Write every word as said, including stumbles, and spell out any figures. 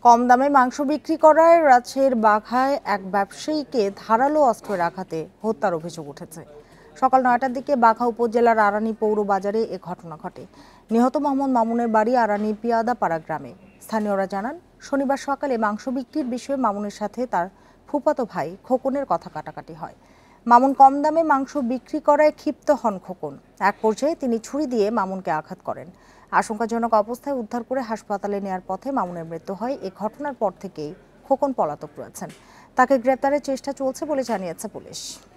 কম দামে মাংস বিক্রি করায় রাজশাহীর বাঘায় এক ব্যবসায়ীকে ধারালো অস্ত্রের আঘাতে হত্যার অভিযোগ উঠেছে। সকাল নয়টার দিকে বাঘা উপজেলার আরানি পৌর বাজারে এ ঘটনা ঘটে। নিহত মোহাম্মদ মামুনের বাড়ি আরানি পিয়াদাপাড়া গ্রামে। স্থানীয়রা জানান, শনিবার সকালে মাংস বিক্রির বিষয়ে মামুনের সাথে তার ফুফাতো ভাই খোকনের কথা কাটাকাটি হয়। মামুন কম দামে মাংস বিক্রি করায় ক্ষিপ্ত হন খোকন। এক পর্যায়ে তিনি ছুরি দিয়ে মামুনকে আঘাত করেন। আশঙ্কাজনক অবস্থায় উদ্ধার করে হাসপাতালে নেয়ার পথে মামুনের মৃত্যু হয়। এই ঘটনার পর থেকেই খোকন পলাতক রয়েছেন। তাকে গ্রেপ্তারের চেষ্টা চলছে বলে জানিয়েছে পুলিশ।